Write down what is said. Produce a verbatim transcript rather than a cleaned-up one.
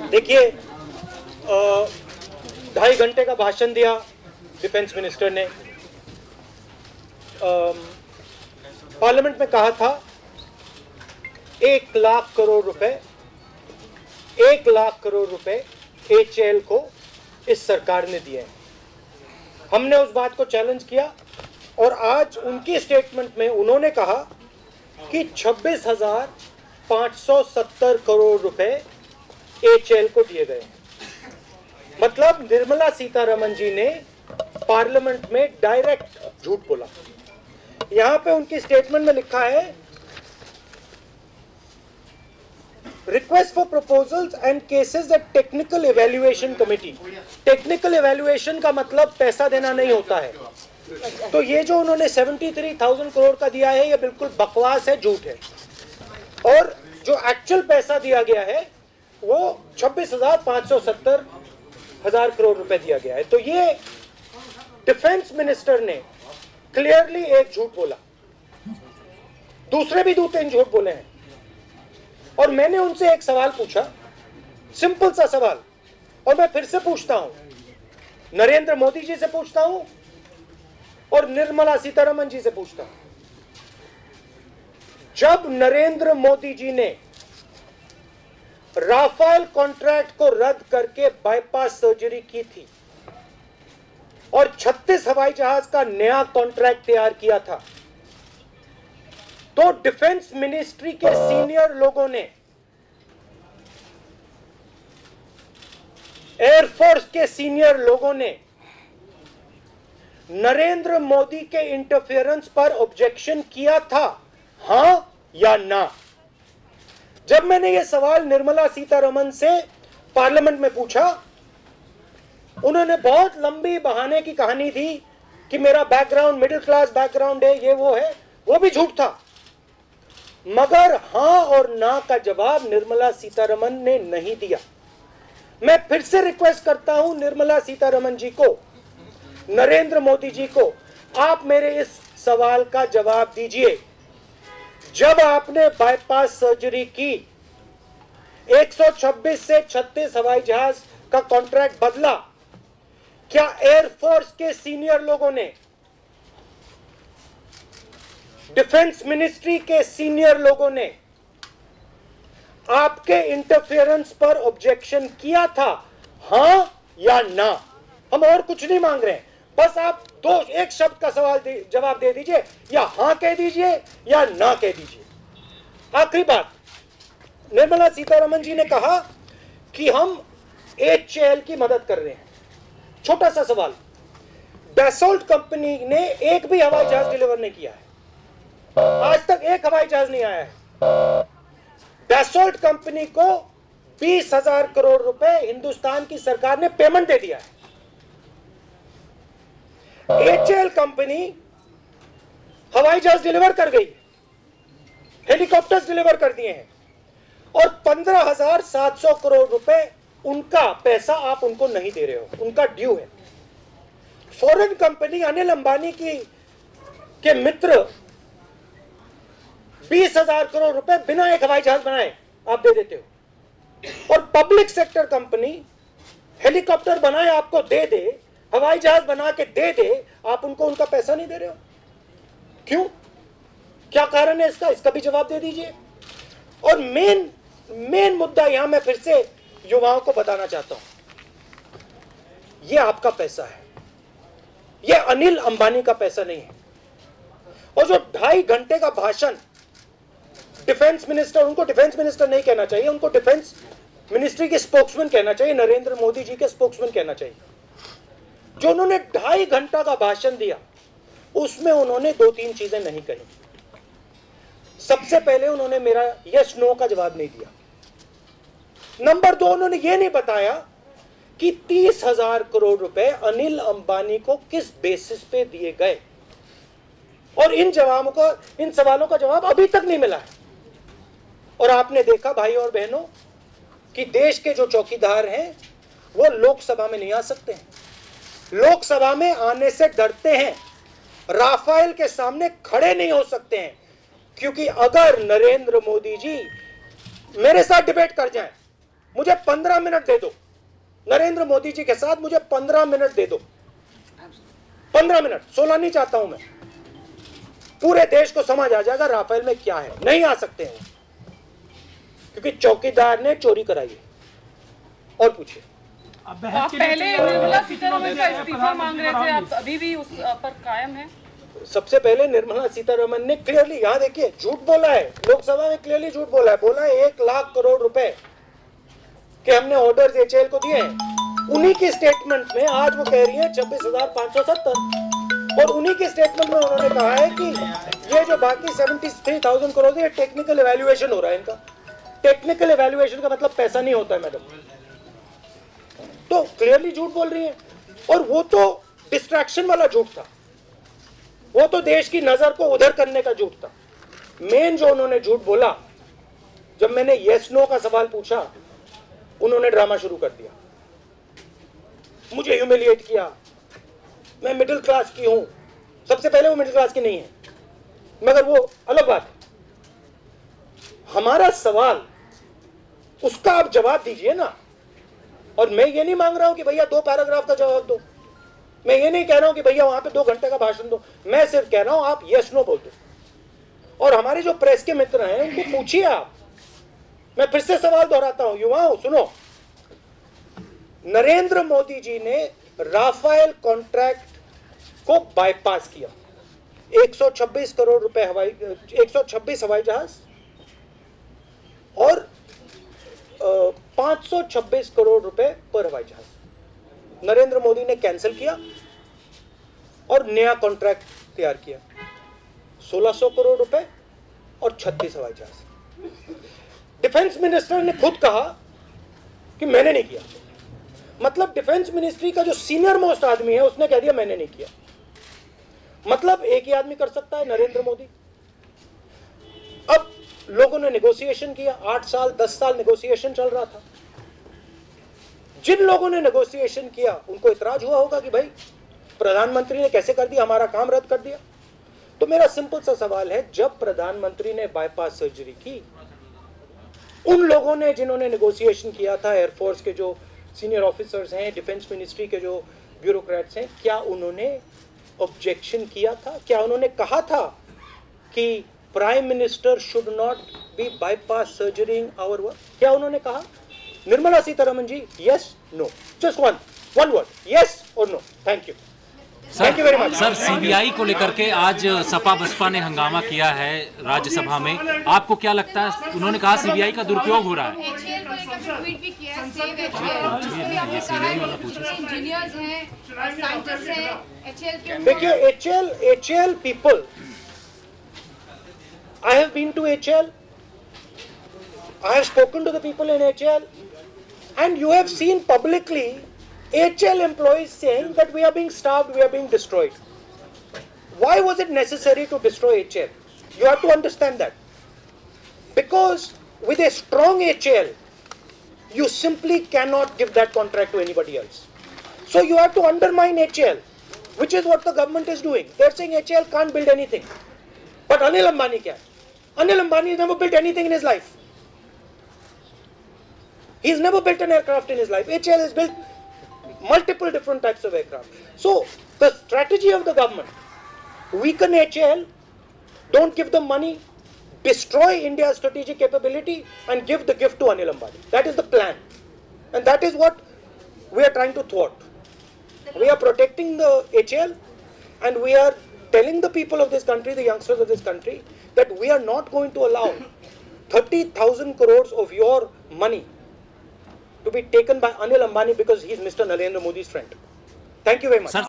देखिए, ढाई घंटे का भाषण दिया डिफेंस मिनिस्टर ने। पार्लियामेंट में कहा था एक लाख करोड़ रुपए एक लाख करोड़ रुपए एच ए एल को इस सरकार ने दिए हैं। हमने उस बात को चैलेंज किया और आज उनकी स्टेटमेंट में उन्होंने कहा कि छब्बीस हजार पाँच सौ सत्तर करोड़ रुपए एच ए एल को दिए गए। मतलब निर्मला सीतारमण जी ने पार्लियामेंट में डायरेक्ट झूठ बोला। यहां पे उनकी स्टेटमेंट में लिखा है request for proposals and cases that technical evaluation committee. Technical evaluation का मतलब पैसा देना नहीं होता है। तो ये जो उन्होंने तिहत्तर हज़ार करोड़ का दिया है ये बिल्कुल बकवास है, झूठ है। और जो एक्चुअल पैसा दिया गया है वो छब्बीस हजार पाँच सौ सत्तर हजार करोड़ रुपए दिया गया है। तो ये डिफेंस मिनिस्टर ने क्लियरली एक झूठ बोला। दूसरे भी दो तीन झूठ बोले हैं। और मैंने उनसे एक सवाल पूछा, सिंपल सा सवाल, और मैं फिर से पूछता हूं, नरेंद्र मोदी जी से पूछता हूं और निर्मला सीतारमण जी से पूछता हूं। जब नरेंद्र मोदी जी ने राफेल कॉन्ट्रैक्ट को रद्द करके बाईपास सर्जरी की थी और छत्तीस हवाई जहाज का नया कॉन्ट्रैक्ट तैयार किया था, तो डिफेंस मिनिस्ट्री के सीनियर लोगों ने, एयरफोर्स के सीनियर लोगों ने नरेंद्र मोदी के इंटरफेरेंस पर ऑब्जेक्शन किया था, हां या ना? जब मैंने यह सवाल निर्मला सीतारमण से पार्लियामेंट में पूछा, उन्होंने बहुत लंबी बहाने की कहानी दी कि मेरा बैकग्राउंड मिडिल क्लास बैकग्राउंड है, ये वो है, वो भी झूठ था। मगर हां और ना का जवाब निर्मला सीतारमण ने नहीं दिया। मैं फिर से रिक्वेस्ट करता हूं निर्मला सीतारमण जी को, नरेंद्र मोदी जी को, आप मेरे इस सवाल का जवाब दीजिए। जब आपने बाईपास सर्जरी की, एक सौ छब्बीस से छत्तीस हवाई जहाज का कॉन्ट्रैक्ट बदला, क्या एयरफोर्स के सीनियर लोगों ने, डिफेंस मिनिस्ट्री के सीनियर लोगों ने आपके इंटरफेरेंस पर ऑब्जेक्शन किया था, हां या ना? हम और कुछ नहीं मांग रहे हैं, बस आप दो एक शब्द का सवाल दे, जवाब दे दीजिए, या हां कह दीजिए या ना कह दीजिए। आखिरी बात, निर्मला सीतारमण जी ने कहा कि हम एच ए एल की मदद कर रहे हैं। छोटा सा सवाल, डैसोल्ट कंपनी ने एक भी हवाई जहाज डिलीवर नहीं किया है, आज तक एक हवाई जहाज नहीं आया है। डैसोल्ट कंपनी को बीस हजार करोड़ रुपए हिंदुस्तान की सरकार ने पेमेंट दे दिया है। एच ए एल कंपनी हवाई जहाज डिलीवर कर गई, हेलीकॉप्टर्स डिलीवर कर दिए हैं, और पंद्रह हजार सात सौ करोड़ रुपए उनका पैसा आप उनको नहीं दे रहे हो, उनका ड्यू है। फॉरेन कंपनी अनिल अंबानी की के मित्र बीस हजार करोड़ रुपए बिना एक हवाई जहाज बनाए आप दे देते हो, और पब्लिक सेक्टर कंपनी हेलीकॉप्टर बनाए आपको दे दे, हवाई जहाज बना के दे दे, आप उनको उनका पैसा नहीं दे रहे हो। क्यों? क्या कारण है इसका? इसका भी जवाब दे दीजिए। और मेन मेन मुद्दा यहां मैं फिर से युवाओं को बताना चाहता हूं, यह आपका पैसा है, यह अनिल अंबानी का पैसा नहीं है। और जो ढाई घंटे का भाषण डिफेंस मिनिस्टर, उनको डिफेंस मिनिस्टर नहीं कहना चाहिए, उनको डिफेंस मिनिस्ट्री के स्पोक्समैन कहना चाहिए, नरेंद्र मोदी जी के स्पोक्समैन कहना चाहिए। जो उन्होंने ढाई घंटा का भाषण दिया उसमें उन्होंने दो तीन चीजें नहीं कही। सबसे पहले उन्होंने मेरा यस नो का जवाब नहीं दिया। नंबर दो, उन्होंने यह नहीं बताया कि तीस हजार करोड़ रुपए अनिल अंबानी को किस बेसिस पे दिए गए, और इन जवाबों का इन सवालों का जवाब अभी तक नहीं मिला है। और आपने देखा भाई और बहनों कि देश के जो चौकीदार हैं वो लोकसभा में नहीं आ सकते हैं, लोकसभा में आने से डरते हैं, राफेल के सामने खड़े नहीं हो सकते हैं, क्योंकि अगर नरेंद्र मोदी जी मेरे साथ डिबेट कर जाएं मुझे पंद्रह मिनट दे दो, नरेंद्र मोदी जी के साथ मुझे पंद्रह मिनट दे दो, पंद्रह मिनट, सोलह नहीं चाहता हूं मैं। पूरे देश को समझ आ जाएगा राफेल में क्या है। नहीं आ सकते हैं क्योंकि चौकीदार ने चोरी कराई है। और पूछिए। आप पहले निर्मला सीतारमण का इस्तीफा मांग रहे थे, आप अभी भी उस पर कायम हैं? सबसे पहले निर्मला सीतारमण ने क्लियरली, यहां देखिए, झूठ बोला है, लोकसभा में क्लियरली झूठ बोला है। बोला है एक लाख करोड़ रुपए के हमने ऑर्डर्स एचएएल को दिए हैं। उन्हीं की स्टेटमेंट में आज वो कह रही है छब्बीस हजार पांच सौ सत्तर, और उन्हीं के स्टेटमेंट में उन्होंने कहा है कि ये जो बाकी सेवेंटी थ्री थाउजेंड करोड़ है टेक्निकल इवैल्यूएशन हो रहा है इनका। टेक्निकल इवैल्यूएशन का मतलब पैसा नहीं होता है मैडम। तो क्लियरली झूठ बोल रही है, और वो तो डिस्ट्रैक्शन वाला झूठ था, वो तो देश की नजर को उधर करने का झूठ था। मेन जो उन्होंने झूठ बोला, जब मैंने यस नो का सवाल पूछा, उन्होंने ड्रामा शुरू कर दिया, मुझे ह्यूमिलिएट किया, मैं मिडिल क्लास की हूं। सबसे पहले वो मिडिल क्लास की नहीं है, मगर वो अलग बात है। हमारा सवाल, उसका आप जवाब दीजिए ना। और मैं ये नहीं मांग रहा हूं कि भैया दो पैराग्राफ का जवाब दो, मैं ये नहीं कह रहा हूं कि भैया वहां पे दो घंटे का भाषण दो, मैं सिर्फ कह रहा हूं आप यस नो बोल दो। और हमारे जो प्रेस के मित्र हैं उनको पूछिए आप। मैं फिर से सवाल दोहराता हूं, युवाओं सुनो, नरेंद्र मोदी जी ने राफेल कॉन्ट्रैक्ट को बाईपास किया। एक सौ छब्बीस करोड़ रुपए हवाई एक सौ छब्बीस हवाई जहाज और पांच सौ छब्बीस करोड़ रुपए पर हवाई जहाज नरेंद्र मोदी ने कैंसिल किया और नया कॉन्ट्रैक्ट तैयार किया, सोलह सौ करोड़ रुपए और छत्तीस हवाई जहाज। डिफेंस मिनिस्टर ने खुद कहा कि मैंने नहीं किया। मतलब डिफेंस मिनिस्ट्री का जो सीनियर मोस्ट आदमी है उसने कह दिया मैंने नहीं किया। मतलब एक ही आदमी कर सकता है, नरेंद्र मोदी। अब लोगों ने नेगोशिएशन किया, आठ साल दस साल नेगोशिएशन चल रहा था। जिन लोगों ने नेगोशिएशन किया उनको इतराज हुआ होगा कि भाई प्रधानमंत्री ने कैसे कर दिया, हमारा काम रद्द कर दिया। तो मेरा सिंपल सा सवाल है, जब प्रधानमंत्री ने बाईपास सर्जरी की, उन लोगों ने जिन्होंने नेगोशिएशन किया था, एयरफोर्स के जो सीनियर ऑफिसर्स हैं, डिफेंस मिनिस्ट्री के जो ब्यूरोक्रेट्स हैं, क्या उन्होंने ऑब्जेक्शन किया था? क्या उन्होंने कहा था कि prime minister should not be bypass surgering our work? क्या उन्होंने कहा? Nirmala Sitharaman ji, yes no, just one one word, yes और no. Thank you, thank you very much. Sir, CBI को लेकर के आज सपा बसपा ने हंगामा किया है राज्यसभा में, आपको क्या लगता है? उन्होंने कहा सीबीआई का दुरुपयोग हो रहा है। देखिए, H L H L people, I have been to H L, I have spoken to the people in H L, and you have seen publicly H L employees saying that we are being starved, we are being destroyed. Why was it necessary to destroy H L? You have to understand that. Because with a strong H L, you simply cannot give that contract to anybody else. So you have to undermine H L, which is what the government is doing. They are saying H L can't build anything. But Anil Ambani kya? Anil Ambani has never built anything in his life. He's never built an aircraft in his life. H L has built multiple different types of aircraft. So the strategy of the government, weaken H L, don't give them money, destroy India's strategic capability and give the gift to Anil Ambani. That is the plan. And that is what we are trying to thwart. We are protecting the H L and we are telling the people of this country, the youngsters of this country, that we are not going to allow thirty thousand crores of your money to be taken by Anil Ambani because he is Mister Narendra Modi's friend. Thank you very much. Sir,